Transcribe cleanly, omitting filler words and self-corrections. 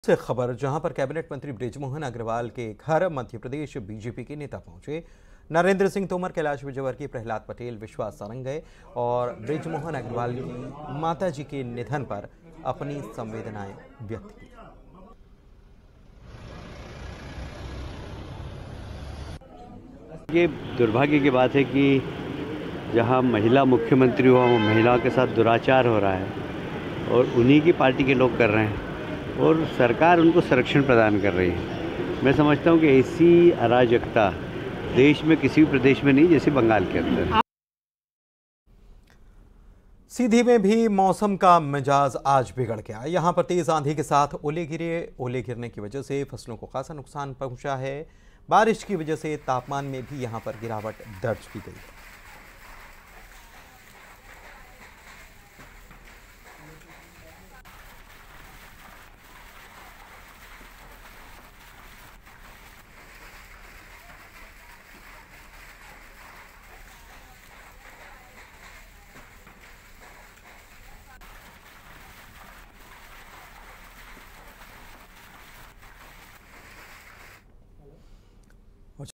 से खबर जहां पर कैबिनेट मंत्री बृजमोहन अग्रवाल के घर मध्य प्रदेश बीजेपी के नेता पहुंचे। नरेंद्र सिंह तोमर, कैलाश विजयवर्गीय, प्रहलाद पटेल, विश्वास सारंग गए और बृजमोहन अग्रवाल की माताजी के निधन पर अपनी संवेदनाएं व्यक्त की। ये दुर्भाग्य की बात है कि जहां महिला मुख्यमंत्री हुआ, वो महिलाओं के साथ दुराचार हो रहा है और उन्हीं की पार्टी के लोग कर रहे हैं और सरकार उनको संरक्षण प्रदान कर रही है। मैं समझता हूं कि ऐसी अराजकता देश में किसी भी प्रदेश में नहीं, जैसे बंगाल के अंदर। सीधी में भी मौसम का मिजाज आज बिगड़ गया। यहां पर तेज आंधी के साथ ओले गिरे। ओले गिरने की वजह से फसलों को खासा नुकसान पहुंचा है। बारिश की वजह से तापमान में भी यहां पर गिरावट दर्ज की गई है।